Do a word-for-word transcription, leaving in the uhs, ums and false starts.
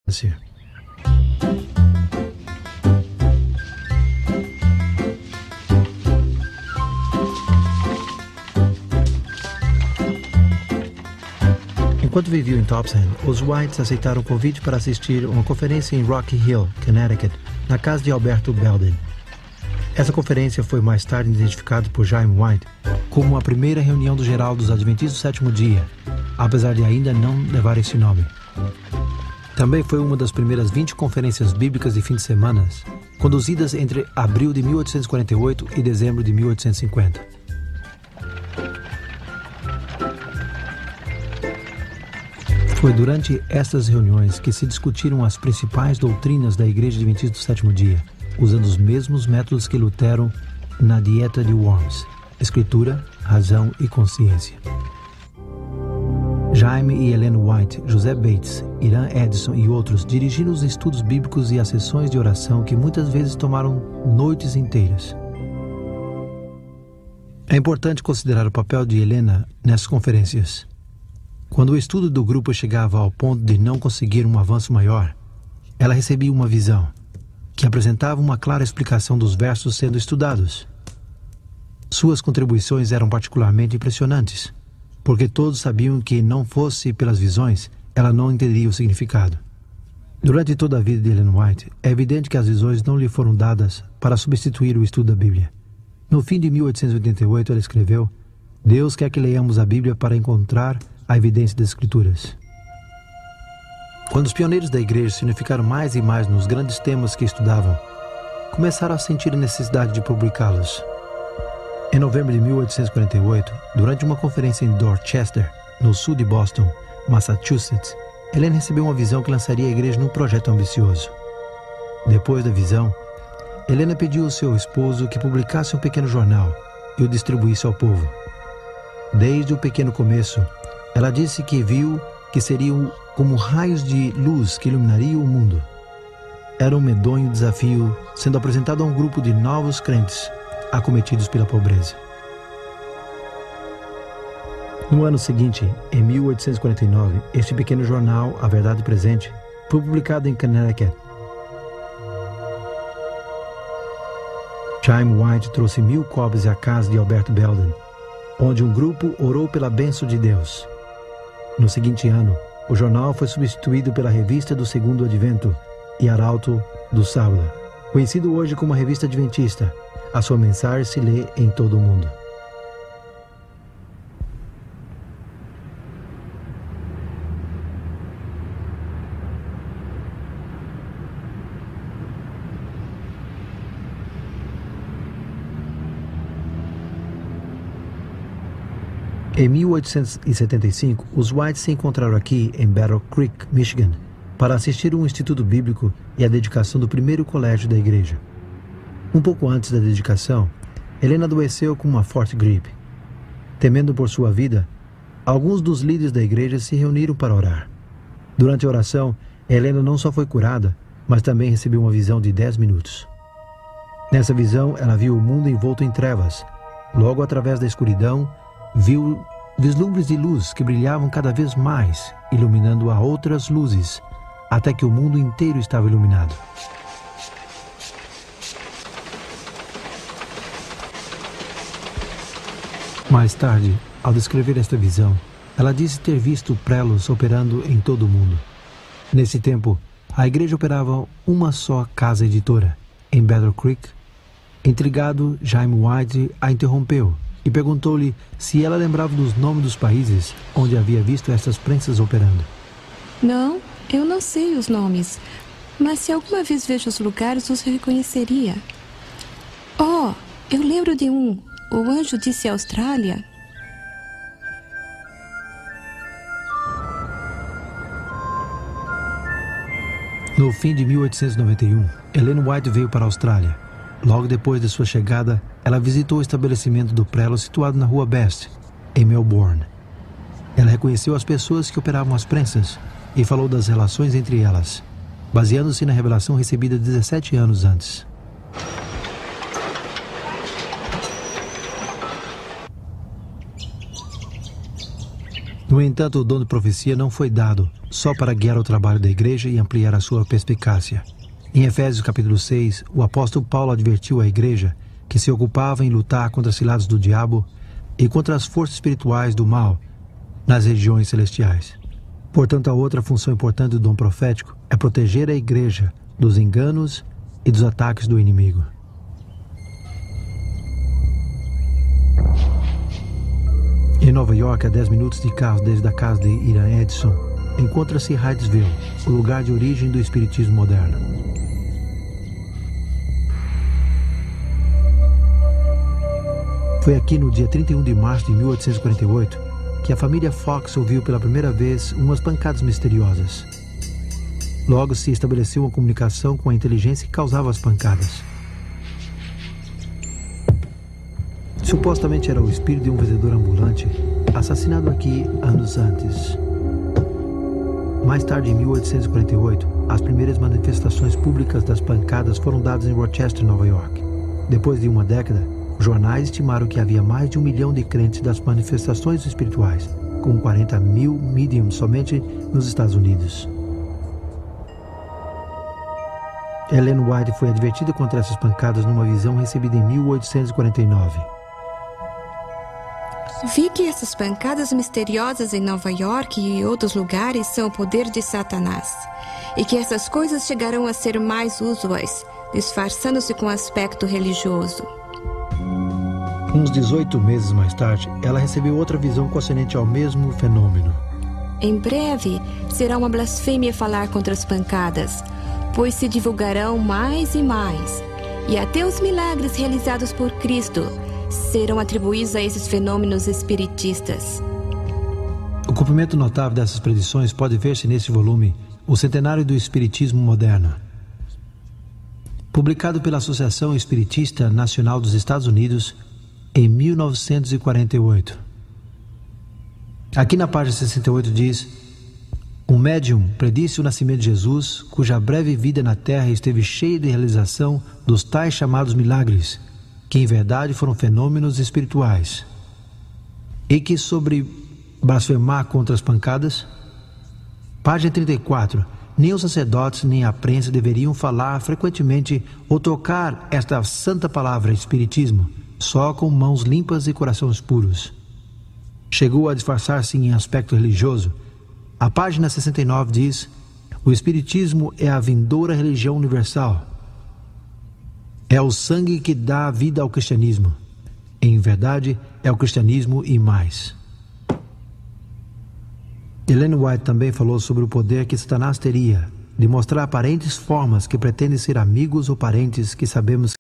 Enquanto viviam em Topsham, os Whites aceitaram o convite para assistir uma conferência em Rocky Hill, Connecticut, na casa de Alberto Belden. Essa conferência foi mais tarde identificada por Jaime White como a primeira reunião do geral dos Adventistas do Sétimo Dia, apesar de ainda não levar esse nome. Também foi uma das primeiras vinte conferências bíblicas de fim de semana, conduzidas entre abril de mil oitocentos e quarenta e oito e dezembro de mil oitocentos e cinquenta. Foi durante estas reuniões que se discutiram as principais doutrinas da Igreja Adventista do Sétimo Dia, usando os mesmos métodos que Lutero na Dieta de Worms: Escritura, Razão e Consciência. Jaime e Ellen White, José Bates, Iran Edson e outros dirigiram os estudos bíblicos e as sessões de oração que muitas vezes tomaram noites inteiras. É importante considerar o papel de Helena nessas conferências. Quando o estudo do grupo chegava ao ponto de não conseguir um avanço maior, ela recebia uma visão, que apresentava uma clara explicação dos versos sendo estudados. Suas contribuições eram particularmente impressionantes, porque todos sabiam que, não fosse pelas visões, ela não entenderia o significado. Durante toda a vida de Ellen White, é evidente que as visões não lhe foram dadas para substituir o estudo da Bíblia. No fim de mil oitocentos e oitenta e oito, ela escreveu: Deus quer que leiamos a Bíblia para encontrar a evidência das Escrituras. Quando os pioneiros da igreja se unificaram mais e mais nos grandes temas que estudavam, começaram a sentir a necessidade de publicá-los. Em novembro de mil oitocentos e quarenta e oito, durante uma conferência em Dorchester, no sul de Boston, Massachusetts, Helena recebeu uma visão que lançaria a igreja num projeto ambicioso. Depois da visão, Helena pediu ao seu esposo que publicasse um pequeno jornal e o distribuísse ao povo. Desde o pequeno começo, ela disse que viu que seriam como raios de luz que iluminariam o mundo. Era um medonho desafio sendo apresentado a um grupo de novos crentes acometidos pela pobreza. No ano seguinte, em mil oitocentos e quarenta e nove, este pequeno jornal, A Verdade Presente, foi publicado em Connecticut. Jaime White trouxe mil cópias à casa de Alberto Belden, onde um grupo orou pela bênção de Deus. No seguinte ano, o jornal foi substituído pela Revista do Segundo Advento e Arauto do Sábado. Conhecido hoje como a Revista Adventista, a sua mensagem se lê em todo o mundo. Em mil oitocentos e setenta e cinco, os Whites se encontraram aqui em Battle Creek, Michigan, para assistir um instituto bíblico e a dedicação do primeiro colégio da igreja. Um pouco antes da dedicação, Helena adoeceu com uma forte gripe. Temendo por sua vida, alguns dos líderes da igreja se reuniram para orar. Durante a oração, Helena não só foi curada, mas também recebeu uma visão de dez minutos. Nessa visão, ela viu o mundo envolto em trevas. Logo, através da escuridão, viu vislumbres de luz que brilhavam cada vez mais, iluminando a outras luzes, até que o mundo inteiro estava iluminado. Mais tarde, ao descrever esta visão, ela disse ter visto prelos operando em todo o mundo. Nesse tempo, a igreja operava uma só casa editora, em Battle Creek. Intrigado, Jaime White a interrompeu e perguntou-lhe se ela lembrava dos nomes dos países onde havia visto essas prensas operando. Não, eu não sei os nomes, mas se alguma vez vejo os lugares, você reconheceria. Oh, eu lembro de um. O anjo disse Austrália. No fim de mil oitocentos e noventa e um, Ellen White veio para a Austrália. Logo depois de sua chegada, ela visitou o estabelecimento do prelo situado na rua Best, em Melbourne. Ela reconheceu as pessoas que operavam as prensas e falou das relações entre elas, baseando-se na revelação recebida dezessete anos antes. No entanto, o dom de profecia não foi dado só para guiar o trabalho da igreja e ampliar a sua perspicácia. Em Efésios capítulo seis, o apóstolo Paulo advertiu a igreja que se ocupava em lutar contra as ciladas do diabo e contra as forças espirituais do mal nas regiões celestiais. Portanto, a outra função importante do dom profético é proteger a igreja dos enganos e dos ataques do inimigo. Em Nova York, a dez minutos de carro desde a casa de Ian Edson, encontra-se Hydesville, o lugar de origem do espiritismo moderno. Foi aqui no dia trinta e um de março de mil oitocentos e quarenta e oito que a família Fox ouviu pela primeira vez umas pancadas misteriosas. Logo se estabeleceu uma comunicação com a inteligência que causava as pancadas. Supostamente era o espírito de um vendedor ambulante, assassinado aqui anos antes. Mais tarde, em mil oitocentos e quarenta e oito, as primeiras manifestações públicas das pancadas foram dadas em Rochester, Nova York. Depois de uma década, os jornais estimaram que havia mais de um milhão de crentes das manifestações espirituais, com quarenta mil mediums somente nos Estados Unidos. Ellen White foi advertida contra essas pancadas numa visão recebida em mil oitocentos e quarenta e nove. Vi que essas pancadas misteriosas em Nova York e outros lugares são o poder de Satanás, e que essas coisas chegarão a ser mais usuais, disfarçando-se com aspecto religioso. Uns dezoito meses mais tarde, ela recebeu outra visão concernente ao mesmo fenômeno. Em breve, será uma blasfêmia falar contra as pancadas, pois se divulgarão mais e mais, e até os milagres realizados por Cristo serão atribuídos a esses fenômenos espiritistas. O cumprimento notável dessas predições pode ver-se nesse volume, O Centenário do Espiritismo Moderno, publicado pela Associação Espiritista Nacional dos Estados Unidos em mil novecentos e quarenta e oito. Aqui na página sessenta e oito diz: um médium predisse o nascimento de Jesus, cuja breve vida na Terra esteve cheia de realização dos tais chamados milagres, que em verdade foram fenômenos espirituais, e que sobre blasfemar contra as pancadas. Página trinta e quatro. Nem os sacerdotes nem a prensa deveriam falar frequentemente ou tocar esta santa palavra espiritismo, só com mãos limpas e corações puros. Chegou a disfarçar-se em aspecto religioso. A página sessenta e nove diz: o espiritismo é a vindoura religião universal. É o sangue que dá vida ao cristianismo. Em verdade, é o cristianismo e mais. Ellen White também falou sobre o poder que Satanás teria de mostrar aparentes formas que pretendem ser amigos ou parentes que sabemos